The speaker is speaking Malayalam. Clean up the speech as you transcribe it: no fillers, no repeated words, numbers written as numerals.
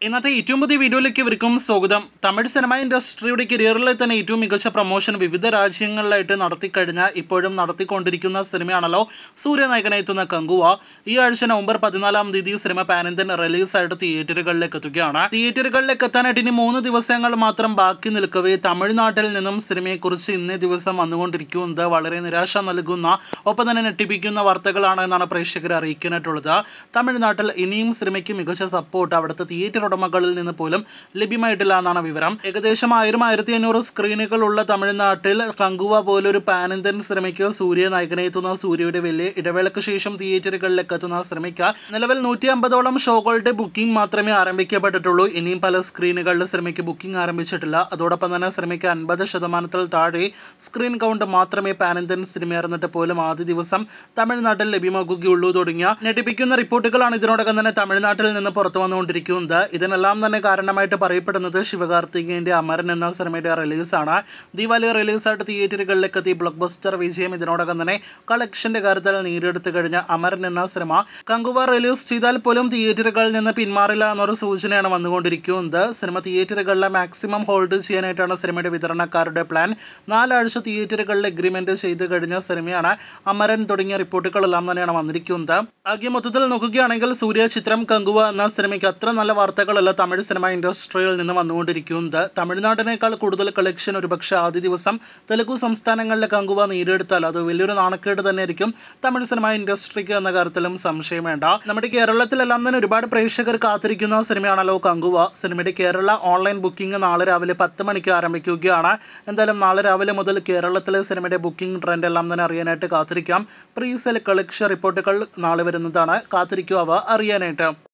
ഇന്നത്തെ ഏറ്റവും പുതിയ വീഡിയോയിലേക്ക് ഇവർക്കും സ്വാഗതം. തമിഴ് സിനിമ ഇൻഡസ്ട്രിയുടെ കരിയറിലെ തന്നെ ഏറ്റവും മികച്ച പ്രൊമോഷൻ വിവിധ രാജ്യങ്ങളിലായിട്ട് നടത്തിക്കഴിഞ്ഞ ഇപ്പോഴും നടത്തിക്കൊണ്ടിരിക്കുന്ന സിനിമയാണല്ലോ സൂര്യ നായകനെത്തുന്ന കങ്കുവ. ഈ ആഴ്ച നവംബർ 14-ാം തീയതി സിനിമ പാൻ ഇന്ത്യൻ റിലീസായിട്ട് തിയേറ്ററുകളിലേക്ക് എത്തുകയാണ്. തിയേറ്ററുകളിലേക്ക് എത്താനായിട്ട് ഇനി 3 ദിവസങ്ങൾ മാത്രം ബാക്കി നിൽക്കവേ തമിഴ്നാട്ടിൽ നിന്നും സിനിമയെക്കുറിച്ച് ഇന്നേ ദിവസം വന്നുകൊണ്ടിരിക്കുന്നത് വളരെ നിരാശ നൽകുന്ന ഒപ്പം തന്നെ ഞെട്ടിപ്പിക്കുന്ന വാർത്തകളാണ് എന്നാണ് പ്രേക്ഷകരെ അറിയിക്കാനായിട്ടുള്ളത്. തമിഴ്നാട്ടിൽ ഇനിയും സിനിമയ്ക്ക് മികച്ച സപ്പോർട്ട് അവിടുത്തെ തിയേറ്റർ ഉടമകളിൽ നിന്ന് പോലും ലഭ്യമായിട്ടില്ല എന്നാണ് വിവരം. ഏകദേശം 1000-1500 സ്ക്രീനുകളുള്ള തമിഴ്നാട്ടിൽ കങ്കുവ പോലൊരു പാൻ ഇന്ത്യൻ സിനിമയ്ക്ക് സൂര്യ നായകനെത്തുന്ന സൂര്യയുടെ വലിയ ഇടവേളയ്ക്ക് ശേഷം തിയേറ്ററുകളിലേക്ക് എത്തുന്ന സിനിമയ്ക്ക് നിലവിൽ 150ഓളം ഷോകളുടെ ബുക്കിംഗ് മാത്രമേ ആരംഭിക്കപ്പെട്ടിട്ടുള്ളൂ. ഇനിയും പല സ്ക്രീനുകളിൽ സിനിമയ്ക്ക് ബുക്കിംഗ് ആരംഭിച്ചിട്ടില്ല. അതോടൊപ്പം തന്നെ സിനിമയ്ക്ക് 50% താഴെ സ്ക്രീൻ കൗണ്ട് മാത്രമേ പാൻ ഇന്ത്യൻ സിനിമയായിരുന്നിട്ട് പോലും ആദ്യ ദിവസം തമിഴ്നാട്ടിൽ ലഭ്യമാക്കുകയുള്ളൂ തുടങ്ങിയ ഞെട്ടിപ്പിക്കുന്ന റിപ്പോർട്ടുകളാണ് ഇതിനോടകം തന്നെ തമിഴ്നാട്ടിൽ നിന്ന് പുറത്തു വന്നുകൊണ്ടിരിക്കുന്നത്. ഇതിനെല്ലാം തന്നെ കാരണമായിട്ട് പറയപ്പെടുന്നത് ശിവകാർത്തികേയന്റെ അമരൻ എന്ന സിനിമയുടെ റിലീസാണ്. ദീപാവലി റിലീസായിട്ട് തിയേറ്ററുകളിലേക്ക് എത്തിയ ബ്ലോക്ക് ബസ്റ്റർ വിജയം ഇതിനോടകം തന്നെ കളക്ഷന്റെ കാര്യത്തിൽ നേടിയെടുത്തു കഴിഞ്ഞ അമരൻ എന്ന സിനിമ കങ്കുവ റിലീസ് ചെയ്താൽ പോലും തിയേറ്ററുകളിൽ നിന്ന് പിന്മാറില്ല എന്നൊരു സൂചനയാണ് വന്നുകൊണ്ടിരിക്കുന്നത്. സിനിമ തിയേറ്ററുകളിലെ മാക്സിമം ഹോൾഡ് ചെയ്യാനായിട്ടാണ് സിനിമയുടെ വിതരണക്കാരുടെ പ്ലാൻ. 4 ആഴ്ച തിയേറ്ററുകളിൽ എഗ്രിമെന്റ് ചെയ്ത് കഴിഞ്ഞ സിനിമയാണ് അമരൻ തുടങ്ങിയ റിപ്പോർട്ടുകളെല്ലാം തന്നെയാണ് വന്നിരിക്കുന്നത്. ആകെ മൊത്തത്തിൽ നോക്കുകയാണെങ്കിൽ സൂര്യ ചിത്രം കങ്കുവ എന്ന സിനിമയ്ക്ക് അത്ര നല്ല വാർത്തകളല്ല തമിഴ് സിനിമ ഇൻഡസ്ട്രിയിൽ നിന്ന് വന്നുകൊണ്ടിരിക്കുന്നത്. തമിഴ്നാടിനേക്കാൾ കൂടുതൽ കളക്ഷൻ ഒരുപക്ഷെ ആദ്യ ദിവസം തെലുഗു സംസ്ഥാനങ്ങളിലെ കങ്കുവ നേടിയെടുത്താൽ അത് വലിയൊരു നാണക്കേട് തന്നെയായിരിക്കും തമിഴ് സിനിമ ഇൻഡസ്ട്രിക്ക് എന്ന കാര്യത്തിലും സംശയം വേണ്ട. നമ്മുടെ കേരളത്തിലെല്ലാം തന്നെ ഒരുപാട് പ്രേക്ഷകർ കാത്തിരിക്കുന്ന സിനിമയാണല്ലോ കങ്കുവ. സിനിമയുടെ കേരള ഓൺലൈൻ ബുക്കിംഗ് നാളെ രാവിലെ 10 മണിക്ക് ആരംഭിക്കുകയാണ്. എന്തായാലും നാളെ രാവിലെ മുതൽ കേരളത്തിലെ സിനിമയുടെ ബുക്കിംഗ് ട്രെൻഡ് എല്ലാം തന്നെ അറിയാനായിട്ട് കാത്തിരിക്കാം. പ്രീ സെൽ കളക്ഷൻ റിപ്പോർട്ടുകൾ നാളെ വരുന്നതാണ്. കാത്തിരിക്കുക അവ അറിയാനായിട്ട്.